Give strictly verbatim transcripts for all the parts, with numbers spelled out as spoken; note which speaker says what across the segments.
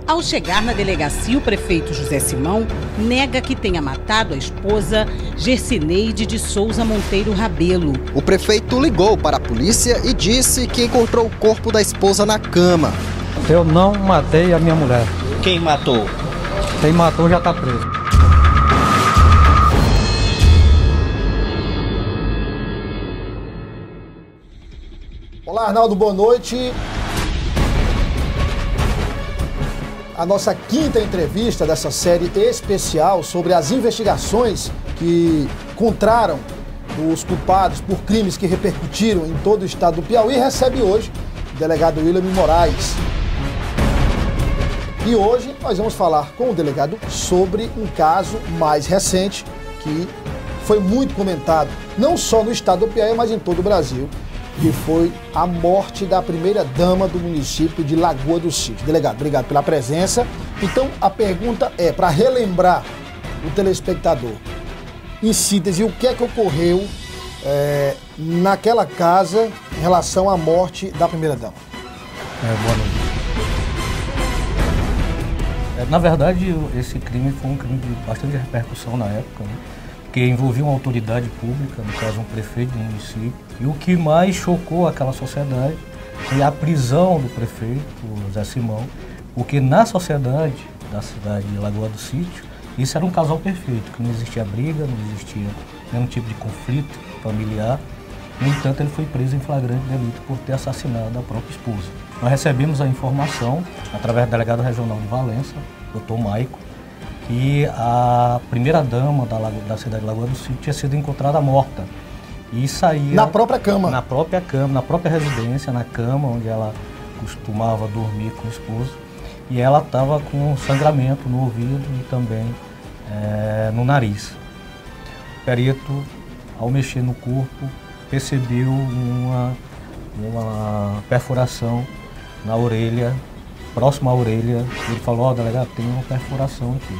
Speaker 1: Ao chegar na delegacia, o prefeito José Simão nega que tenha matado a esposa Gercineide de Souza Monteiro Rabelo.
Speaker 2: O prefeito ligou para a polícia e disse que encontrou o corpo da esposa na cama.
Speaker 3: Eu não matei a minha mulher.
Speaker 4: Quem matou?
Speaker 3: Quem matou já está preso.
Speaker 5: Olá, Arnaldo, boa noite. A nossa quinta entrevista dessa série especial sobre as investigações que encontraram os culpados por crimes que repercutiram em todo o estado do Piauí recebe hoje o delegado William Moraes. E hoje nós vamos falar com o delegado sobre um caso mais recente que foi muito comentado, não só no estado do Piauí, mas em todo o Brasil, que foi a morte da primeira-dama do município de Lagoa do Sítio. Delegado, obrigado pela presença. Então, a pergunta é, para relembrar o telespectador, em síntese, o que é que ocorreu é, naquela casa em relação à morte da primeira-dama?
Speaker 3: É, boa noite. É, na verdade, esse crime foi um crime de bastante repercussão na época, né? Que envolvia uma autoridade pública, no caso um prefeito do município. E o que mais chocou aquela sociedade foi a prisão do prefeito, o Zé Simão, porque na sociedade da cidade de Lagoa do Sítio, isso era um casal perfeito, que não existia briga, não existia nenhum tipo de conflito familiar. No entanto, ele foi preso em flagrante delito por ter assassinado a própria esposa. Nós recebemos a informação, através do delegado regional de Valença, doutor Maico, que a primeira-dama da, da cidade de Lagoa do Sítio tinha sido encontrada morta. E saía...
Speaker 5: Na própria cama?
Speaker 3: Na própria cama, na própria residência, na cama onde ela costumava dormir com o esposo. E ela estava com sangramento no ouvido e também é, no nariz. O perito, ao mexer no corpo, percebeu uma, uma perfuração na orelha, próximo à orelha. Ele falou, ó, oh, delegado, tem uma perfuração aqui.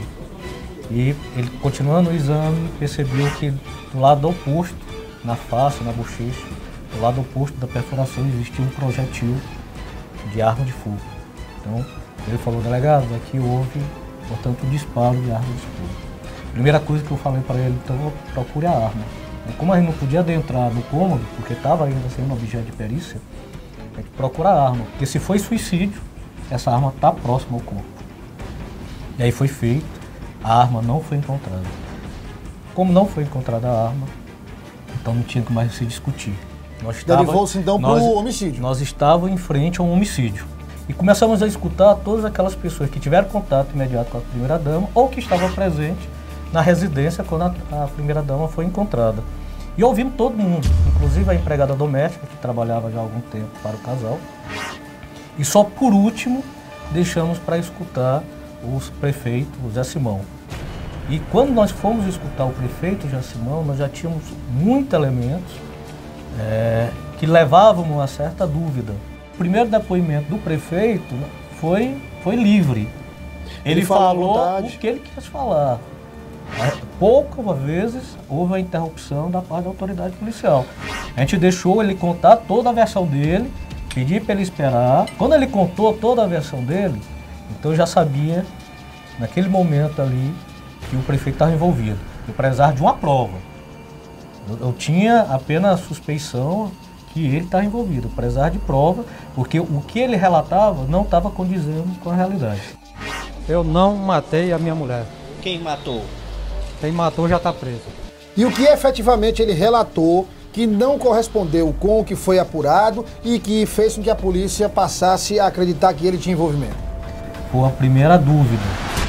Speaker 3: E ele, continuando o exame, percebeu que do lado oposto, na face, na bochecha, do lado oposto da perfuração existia um projetil de arma de fogo. Então, ele falou, delegado, aqui houve, portanto, um disparo de arma de fogo. Primeira coisa que eu falei para ele, então, procure a arma. E como a gente não podia adentrar no cômodo, porque estava ainda sendo objeto de perícia, a gente procura a arma. Porque se foi suicídio, essa arma está próxima ao corpo. E aí foi feito. A arma não foi encontrada. Como não foi encontrada a arma, então não tinha que mais se discutir.
Speaker 5: Derivou-se então para o homicídio.
Speaker 3: Nós estávamos em frente a um homicídio. E começamos a escutar todas aquelas pessoas que tiveram contato imediato com a primeira-dama ou que estavam presentes na residência quando a, a primeira-dama foi encontrada. E ouvimos todo mundo, inclusive a empregada doméstica que trabalhava já há algum tempo para o casal. E só por último deixamos para escutar o prefeito, o Zé Simão. E quando nós fomos escutar o prefeito, o Zé Simão, nós já tínhamos muitos elementos é, que levavam uma certa dúvida. O primeiro depoimento do prefeito foi, foi livre. Ele, Ele falou o que ele quis falar. Poucas vezes houve a interrupção da parte da autoridade policial. A gente deixou ele contar toda a versão dele, pedi para ele esperar. Quando ele contou toda a versão dele, então eu já sabia, naquele momento ali, que o prefeito estava envolvido, apesar de uma prova. Eu, eu tinha apenas a suspeição que ele estava envolvido, apesar de prova, porque o que ele relatava não estava condizendo com a realidade. Eu não matei a minha mulher.
Speaker 4: Quem matou?
Speaker 3: Quem matou já está preso.
Speaker 5: E o que efetivamente ele relatou que não correspondeu com o que foi apurado e que fez com que a polícia passasse a acreditar que ele tinha envolvimento?
Speaker 3: Foi a primeira dúvida.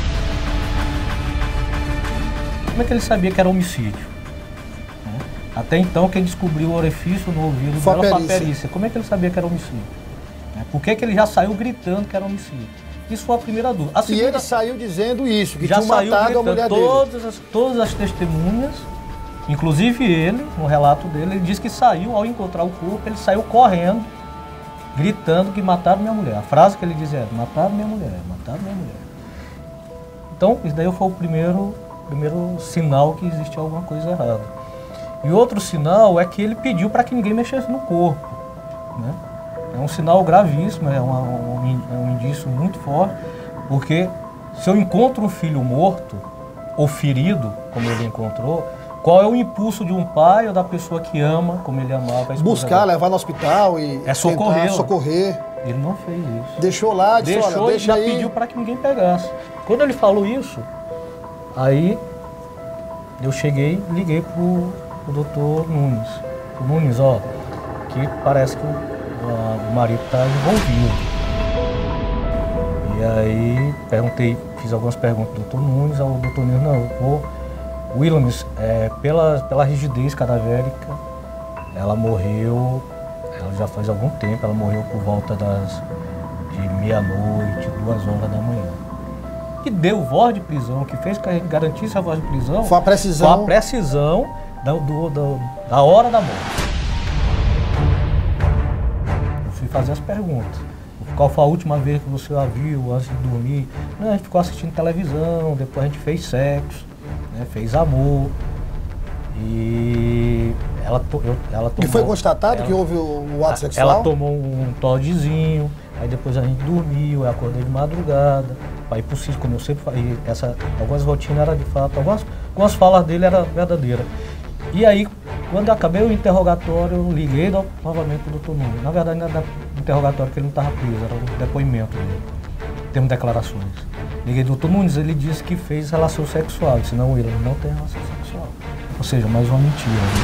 Speaker 3: Como é que ele sabia que era homicídio? Até então, quem descobriu o orifício no ouvido
Speaker 5: foi
Speaker 3: dela
Speaker 5: a
Speaker 3: foi a perícia. Como é que ele sabia que era homicídio? Por que que ele já saiu gritando que era homicídio? Isso foi a primeira dúvida. A segunda,
Speaker 5: e ele saiu dizendo isso, que
Speaker 3: já
Speaker 5: tinha matado a mulher
Speaker 3: todas
Speaker 5: dele.
Speaker 3: As, todas as testemunhas, inclusive ele, no relato dele, ele disse que saiu, ao encontrar o corpo, ele saiu correndo, gritando que mataram minha mulher. A frase que ele dizia era, mataram minha mulher, mataram minha mulher. Então, isso daí foi o primeiro, primeiro sinal que existe alguma coisa errada. E outro sinal é que ele pediu para que ninguém mexesse no corpo, né? É um sinal gravíssimo, é, uma, um, é um indício muito forte, Porque se eu encontro um filho morto ou ferido, como ele encontrou, qual é o impulso de um pai ou da pessoa que ama, como ele amava a esposa
Speaker 5: Buscar,
Speaker 3: dele?
Speaker 5: levar no hospital e
Speaker 3: É socorrer.
Speaker 5: tentar socorrer.
Speaker 3: Ele não fez isso.
Speaker 5: Deixou lá, disse,
Speaker 3: Deixou
Speaker 5: olha,
Speaker 3: e
Speaker 5: deixa
Speaker 3: já
Speaker 5: aí.
Speaker 3: pediu para que ninguém pegasse. Quando ele falou isso, aí eu cheguei e liguei pro, pro doutor Nunes. O Nunes, ó, que parece que o, a, o marido está envolvido. E aí perguntei, fiz algumas perguntas do doutor Nunes, o doutor Nunes, não, vou, Williams, é, pela, pela rigidez cadavérica, ela morreu, ela já faz algum tempo, ela morreu por volta das de meia-noite, duas horas da manhã. Que deu voz de prisão, que fez que a gente garantisse a voz de prisão,
Speaker 5: Foi a precisão.
Speaker 3: foi a precisão da, do, do, da hora da morte. Eu fui fazer as perguntas. Qual foi a última vez que você a viu antes de dormir? Não, a gente ficou assistindo televisão, depois a gente fez sexo, né, fez amor. E ela, to, eu, ela tomou...
Speaker 5: E foi constatado
Speaker 3: ela,
Speaker 5: que houve o, o ato sexual?
Speaker 3: Ela tomou um Todzinho, aí depois a gente dormiu, eu acordei de madrugada, para ir pro sítio, como eu sempre falei, essa, algumas rotinas eram de fato, algumas, algumas falas dele eram verdadeiras. E aí, quando eu acabei o interrogatório, eu liguei no, novamente pro doutor Nunes. Na verdade, não era interrogatório, porque ele não estava preso, era um depoimento dele, temos declarações. Liguei doutor Nunes, ele disse que fez relação sexual, senão ele não tem relação sexual. Ou seja, mais uma mentira. Né?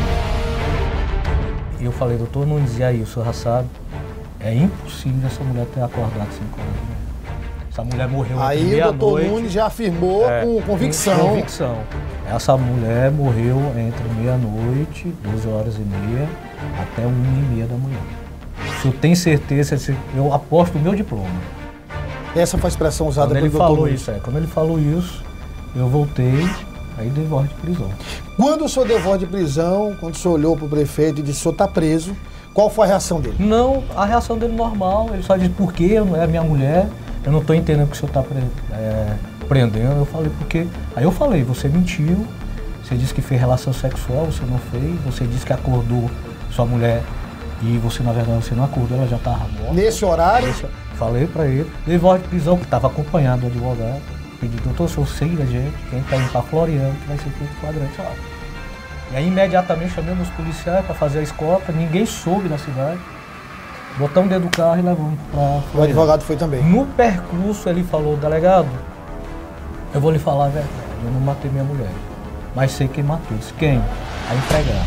Speaker 3: E eu falei, doutor Nunes, e aí, o senhor já sabe, é impossível essa mulher ter acordado cinco horas da manhã. Essa mulher morreu entre
Speaker 5: Aí
Speaker 3: meia-noite.
Speaker 5: o doutor Nunes já afirmou
Speaker 3: é,
Speaker 5: com convicção.
Speaker 3: Com convicção. Essa mulher morreu entre meia-noite, doze horas e meia, até uma e meia da manhã. Se eu tenho certeza, eu aposto o meu diploma.
Speaker 5: Essa foi a expressão usada
Speaker 3: Quando
Speaker 5: pelo
Speaker 3: ele
Speaker 5: doutor
Speaker 3: falou
Speaker 5: Nunes.
Speaker 3: isso, é, quando ele falou isso, eu voltei, aí dei voz de prisão.
Speaker 5: Quando o senhor deu voz de prisão, quando o senhor olhou para o prefeito e disse, o senhor está preso, qual foi a reação dele?
Speaker 3: Não, a reação dele normal, ele só disse, por quê? Eu não é minha mulher, eu não estou entendendo o que o senhor está pre, é, prendendo. Eu falei, porque... Aí eu falei, você mentiu, você disse que fez relação sexual, você não fez, você disse que acordou sua mulher e você, na verdade, você não acordou, ela já estava morta.
Speaker 5: Nesse horário?
Speaker 3: Nesse, falei para ele, dei voz de prisão, que estava acompanhado do advogado, pedi, doutor, o senhor siga a gente, quem está indo para Floriano, que vai ser feito flagrante lá. E aí, imediatamente, chamamos os policiais para fazer a escolta, ninguém soube da cidade. Botamos dentro do carro e levamos para Floriano.
Speaker 5: O advogado foi também.
Speaker 3: No percurso, ele falou, delegado, eu vou lhe falar a verdade, eu não matei minha mulher, mas sei quem matou. Disse, quem? A empregada.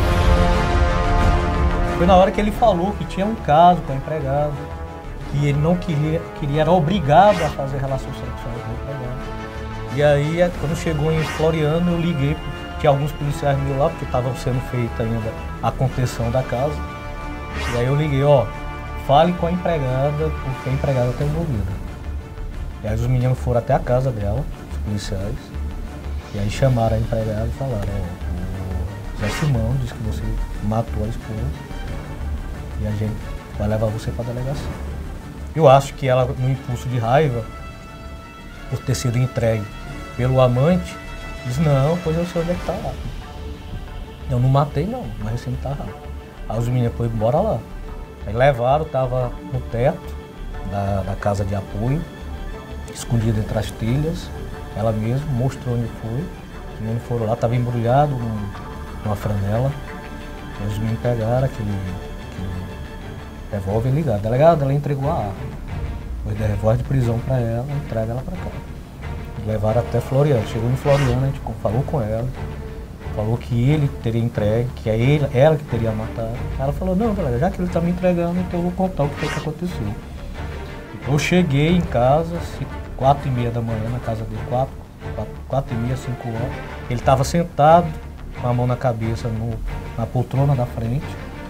Speaker 3: Foi na hora que ele falou que tinha um caso com a empregada, que ele não queria, queria era obrigado a fazer relações sexuais com a empregada. E aí, quando chegou em Floriano, eu liguei, tinha alguns policiais meus lá, porque estavam sendo feita ainda a contenção da casa. E aí eu liguei, ó, fale com a empregada, porque a empregada está envolvida. E aí os meninos foram até a casa dela, os policiais, e aí chamaram a empregada e falaram, ó, o Zé Simão disse que você matou a esposa e a gente vai levar você para a delegacia. Eu acho que ela, no impulso de raiva, por ter sido entregue pelo amante, diz, não, pois eu sei onde é que tá lá. Eu não matei não, mas você não tá lá. Aí os meninos foram embora lá. Aí levaram, tava no teto da, da casa de apoio, escondido entre as telhas. Ela mesma mostrou onde foi. Os meninos foram lá, tava embrulhado num, numa franela. Aí os meninos pegaram aquele, aquele revólver e ligaram. Delegado, ela entregou a arma. Foi der voz de prisão para ela, entrega ela para cá. Levaram até Floriano. Chegou em Floriano, a gente falou com ela. Falou que ele teria entregue, que é ele, ela que teria matado. Ela falou, não, galera, já que ele está me entregando, então eu vou contar o que foi que aconteceu. Eu cheguei em casa, quatro e meia da manhã, na casa dele, quatro, quatro, quatro e meia, cinco horas. Ele estava sentado, com a mão na cabeça, no, na poltrona da frente.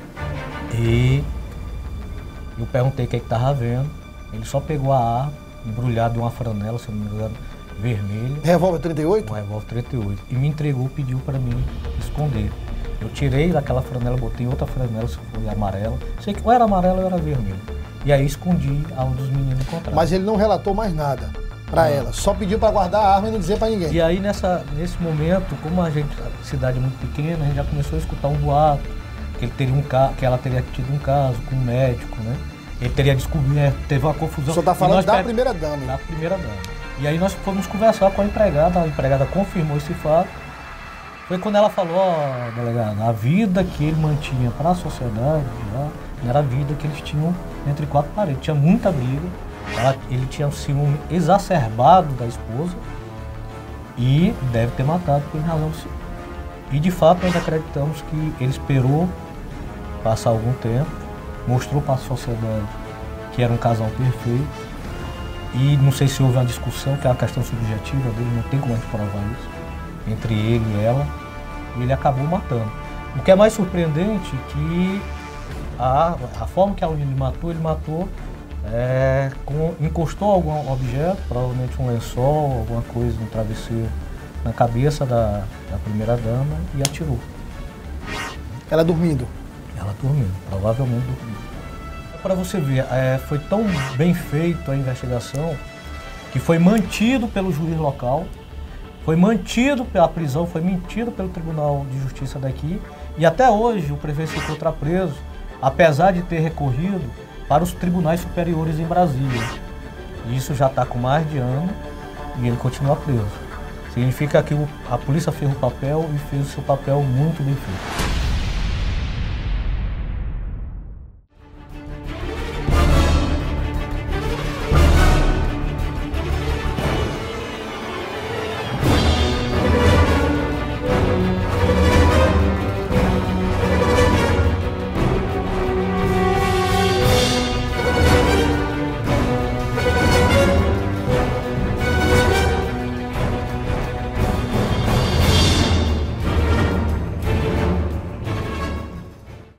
Speaker 3: E eu perguntei o que ele estava vendo. Ele só pegou a arma, embrulhado em uma franela, se não me engano, vermelha.
Speaker 5: Revólver trinta e oito?
Speaker 3: Um revólver trinta e oito. E me entregou, pediu para mim esconder. Eu tirei daquela franela, botei outra franela, se foi amarela. Sei que ou era amarela ou era vermelho. E aí escondi aonde os meninos encontraram.
Speaker 5: Mas ele não relatou mais nada para ela, só pediu para guardar a arma e não dizer para ninguém.
Speaker 3: E aí nessa, nesse momento, como a gente, a cidade é muito pequena, a gente já começou a escutar um boato, que, ele teria um, que ela teria tido um caso com um médico, né? ele teria descoberto, teve uma confusão.
Speaker 5: O senhor está falando da
Speaker 3: pe...
Speaker 5: primeira dama.
Speaker 3: Da primeira dama. E aí nós fomos conversar com a empregada, a empregada confirmou esse fato. Foi quando ela falou, ó, oh, delegado, a vida que ele mantinha para a sociedade já não era a vida que eles tinham entre quatro paredes. Tinha muita briga, ela, ele tinha um ciúme exacerbado da esposa e deve ter matado por razão do ciúme. E de fato nós acreditamos que ele esperou passar algum tempo, mostrou para a sociedade que era um casal perfeito e não sei se houve uma discussão, que é uma questão subjetiva dele, não tem como a gente provar isso, entre ele e ela, e ele acabou matando. O que é mais surpreendente é que a, a forma que a ele matou, ele matou, é, com, encostou algum objeto, provavelmente um lençol, alguma coisa, um travesseiro, na cabeça da, da primeira dama e atirou.
Speaker 5: Ela dormindo?
Speaker 3: Ela dormindo, provavelmente dormindo. Para você ver, é, foi tão bem feito a investigação que foi mantido pelo juiz local, foi mantido pela prisão, foi mantido pelo Tribunal de Justiça daqui e até hoje o prefeito se encontra preso, apesar de ter recorrido para os tribunais superiores em Brasília. Isso já está com mais de ano e ele continua preso. Significa que a polícia fez o papel e fez o seu papel muito bem feito.